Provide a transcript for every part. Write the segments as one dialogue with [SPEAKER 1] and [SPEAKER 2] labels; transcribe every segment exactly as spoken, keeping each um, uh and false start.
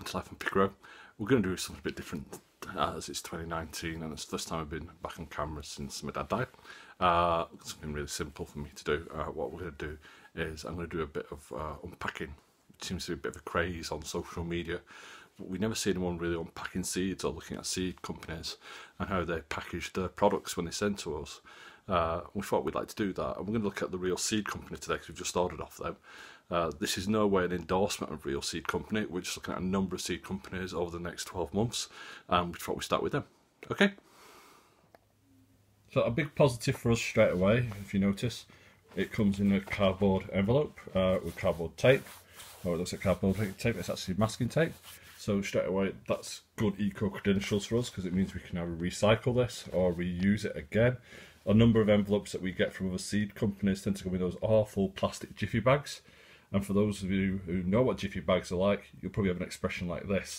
[SPEAKER 1] to life on Piccaro. We're going to do something a bit different as it's twenty nineteen and it's the first time I've been back on camera since my dad died. Uh, something really simple for me to do. Uh, what we're going to do is I'm going to do a bit of uh, unpacking. It seems to be a bit of a craze on social media. But we never see anyone really unpacking seeds or looking at seed companies and how they package their products when they send to us. Uh, we thought we'd like to do that, and we're going to look at the Real Seed Company today because we've just ordered off them. Uh, this is no way an endorsement of Real Seed Company. We're just looking at a number of seed companies over the next twelve months, and we thought we'd start with them. Okay? So a big positive for us straight away, if you notice, it comes in a cardboard envelope uh, with cardboard tape. Oh, it looks like cardboard tape, it's actually masking tape. So straight away, that's good eco-credentials for us because it means we can either recycle this or reuse it again. A number of envelopes that we get from other seed companies tend to come in those awful plastic jiffy bags. And for those of you who know what jiffy bags are like, you'll probably have an expression like this.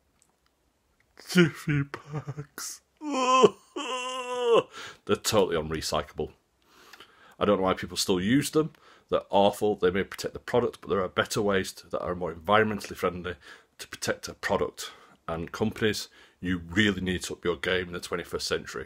[SPEAKER 1] Jiffy bags. They're totally unrecyclable. I don't know why people still use them. They're awful. They may protect the product, but there are better ways to, that are more environmentally friendly to protect a product. And companies, you really need to up your game in the twenty-first century.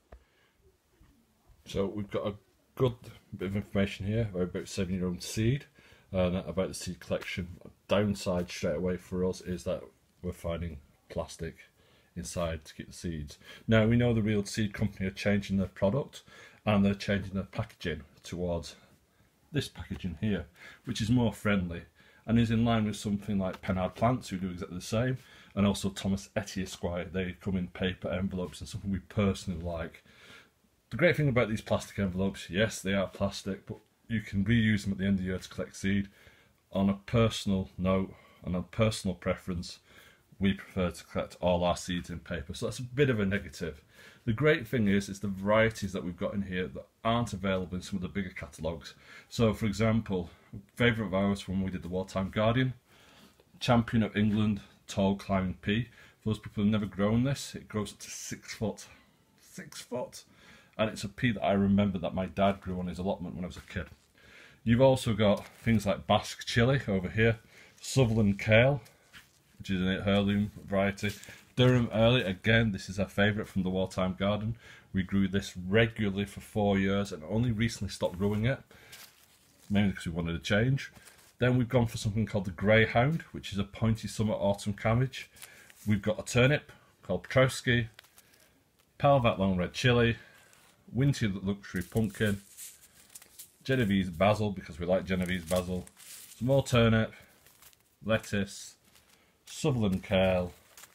[SPEAKER 1] So we've got a good bit of information here about saving your own seed and about the seed collection. Downside straight away for us is that we're finding plastic inside to keep the seeds. Now we know the Real Seed Company are changing their product and they're changing their packaging towards this packaging here, which is more friendly and is in line with something like Pennard Plants, who do exactly the same, and also Thomas Etty Esquire. They come in paper envelopes and something we personally like. The great thing about these plastic envelopes, yes, they are plastic, but you can reuse them at the end of the year to collect seed. On a personal note, and a personal preference, we prefer to collect all our seeds in paper, so that's a bit of a negative. The great thing is, is the varieties that we've got in here that aren't available in some of the bigger catalogues. So, for example, a favourite of ours when we did the Wartime Guardian, Champion of England Tall Climbing Pea. For those people who've never grown this, it grows up to six foot. Six foot! And it's a pea that I remember that my dad grew on his allotment when I was a kid. You've also got things like Basque chili over here, Sutherland kale, which is an heirloom variety. Durham early, again, this is our favourite from the Wartime Garden. We grew this regularly for four years and only recently stopped growing it, mainly because we wanted a change. Then we've gone for something called the Greyhound, which is a pointy summer autumn cabbage. We've got a turnip called Petrowski, Palvat long red chilli, Winter luxury pumpkin, Genovese basil because we like Genovese basil, some more turnip, lettuce, Sutherland kale,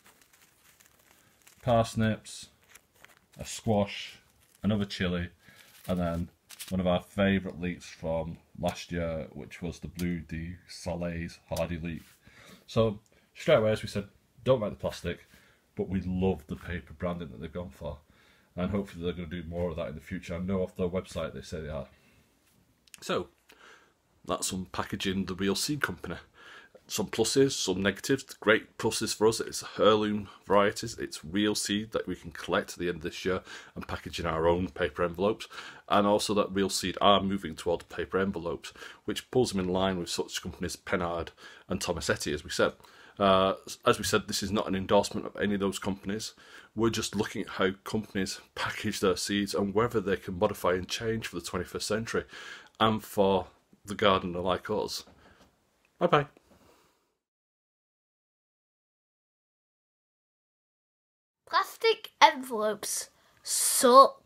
[SPEAKER 1] parsnips, a squash, another chilli, and then one of our favourite leeks from last year, which was the Blue de Soleil's hardy leek. So straight away, as we said, don't like the plastic, but we love the paper branding that they've gone for, and hopefully they're going to do more of that in the future. I know off their website they say they are. So that's unpackaging the Real Seed Company. Some pluses, some negatives. The great pluses for us, it's heirloom varieties, it's real seed that we can collect at the end of this year and package in our own paper envelopes, and also that Real Seed are moving towards paper envelopes, which pulls them in line with such companies Pennard and Thomas Etty, as we said. Uh, as we said, this is not an endorsement of any of those companies. We're just looking at how companies package their seeds and whether they can modify and change for the twenty-first century and for the gardener like us. Bye bye.
[SPEAKER 2] Plastic envelopes suck.